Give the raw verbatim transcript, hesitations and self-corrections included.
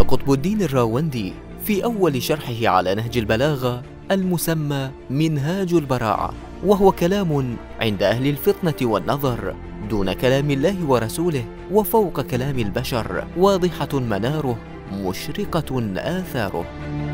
قطب الدين الراوندي في أول شرحه على نهج البلاغة المسمى منهاج البراعة، وهو كلام عند أهل الفطنة والنظر دون كلام الله ورسوله وفوق كلام البشر، واضحة مناره مشرقة آثاره.